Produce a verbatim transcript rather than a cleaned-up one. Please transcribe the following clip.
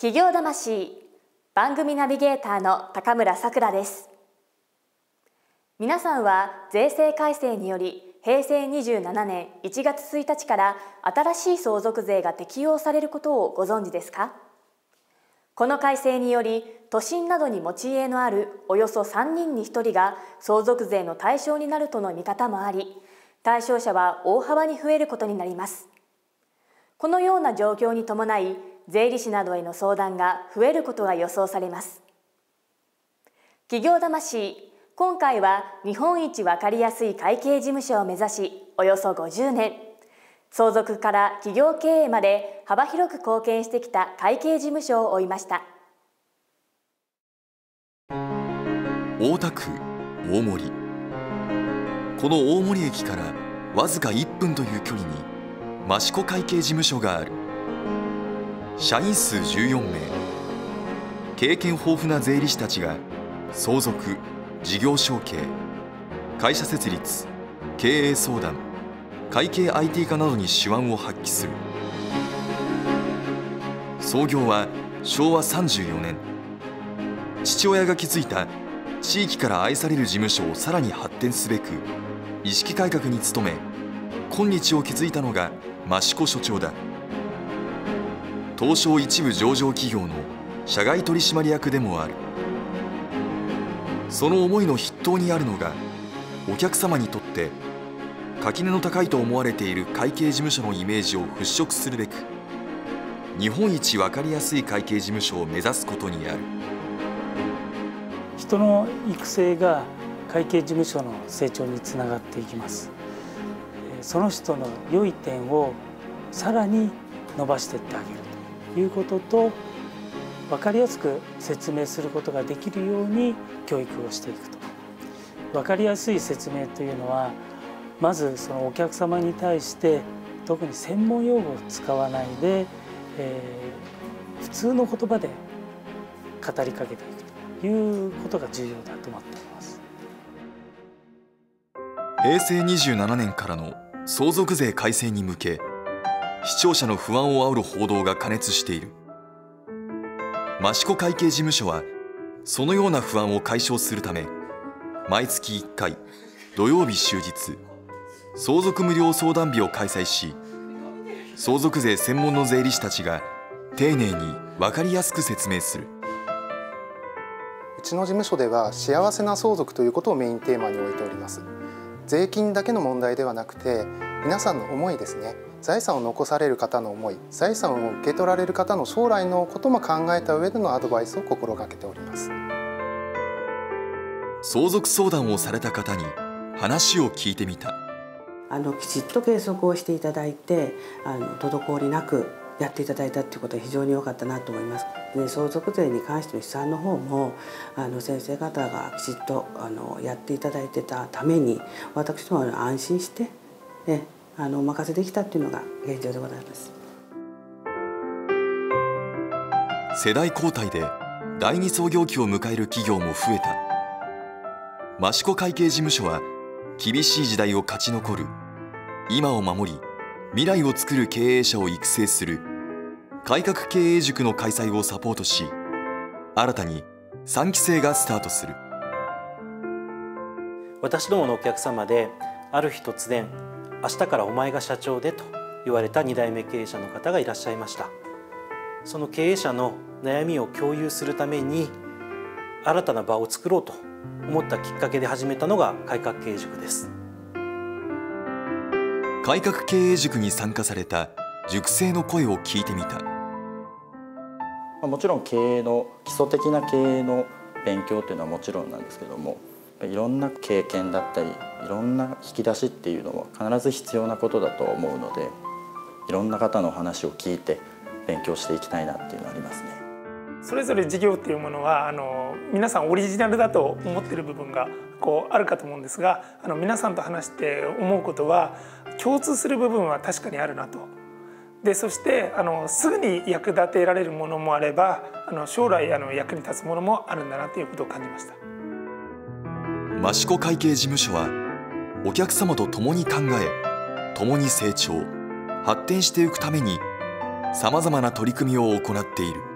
企業魂番組ナビゲーターの高村さくらです。皆さんは税制改正によりへいせいにじゅうななねんいちがつついたちから新しい相続税が適用されることをご存知ですか？この改正により都心などに持ち家のあるおよそさんにんにひとりが相続税の対象になるとの見方もあり、対象者は大幅に増えることになります。このような状況に伴い、税理士などへの相談が増えることが予想されます。企業魂、今回は日本一わかりやすい会計事務所を目指し、およそごじゅうねん、相続から企業経営まで幅広く貢献してきた会計事務所を追いました。 大田区大森。この大森駅からわずかいっぷんという距離に益子会計事務所がある。社員数じゅうよんめい、経験豊富な税理士たちが相続、事業承継、会社設立、経営相談、会計 アイティー 化などに手腕を発揮する。創業はしょうわさんじゅうよねん。父親が築いた地域から愛される事務所をさらに発展すべく意識改革に努め、今日を築いたのが益子所長だ。東証一部上場企業の社外取締役でもある。その思いの筆頭にあるのが、お客様にとって垣根の高いと思われている会計事務所のイメージを払拭するべく、日本一分かりやすい会計事務所を目指すことにある。 人の育成が会計事務所の成長につながっていきます。その人の良い点をさらに伸ばしていってあげるということと、分かりやすく説明することができるように教育をしていくと。分かりやすい説明というのは、まずそのお客様に対して特に専門用語を使わないで、えー、普通の言葉で語りかけていくということが重要だと思っています。 へいせいにじゅうななねんからの相続税改正に向け、視聴者の不安を煽る報道が過熱している。益子会計事務所はそのような不安を解消するため、毎月いっかい土曜日終日相続無料相談日を開催し、相続税専門の税理士たちが丁寧に分かりやすく説明する。 うちの事務所では幸せな相続ということをメインテーマに置いております。税金だけの問題ではなくて、皆さんの思いですね、財産を残される方の思い、財産を受け取られる方の将来のことも考えた上でのアドバイスを心がけております。 相続相談をされた方に話を聞いてみた。 あのきちっと計測をしていただいて、あの滞りなくやっていただいたということは非常に良かったなと思います。で、相続税に関しての試算の方もあの先生方がきちっとあのやっていただいてたために、私どもは安心してえあのお任せできたというのが現状でございます。 世代交代でだいに創業期を迎える企業も増えた。益子会計事務所は厳しい時代を勝ち残る、今を守り未来を作る経営者を育成する改革経営塾の開催をサポートし、新たにさんきせいがスタートする。 私どものお客様で、ある日突然明日からお前が社長でと言われたにだいめ経営者の方がいらっしゃいました。その経営者の悩みを共有するために新たな場を作ろうと思ったきっかけで始めたのが改革経営塾です。 改革経営塾に参加された塾生の声を聞いてみた。 もちろん経営の基礎的な経営の勉強っていうのはもちろんなんですけども、いろんな経験だったりいろんな引き出しっていうのは必ず必要なことだと思うので、いろんな方の話を聞いて勉強していきたいなっていうのはありますね。 それぞれ事業っていうものはあの皆さんオリジナルだと思っている部分がこうあるかと思うんですが、あの皆さんと話して思うことは共通する部分は確かにあるなと。でそしてあのすぐに役立てられるものもあれば、あの将来あの役に立つものもあるんだなということを感じました。 益子会計事務所はお客様と共に考え、共に成長、発展していくためにさまざまな取り組みを行っている。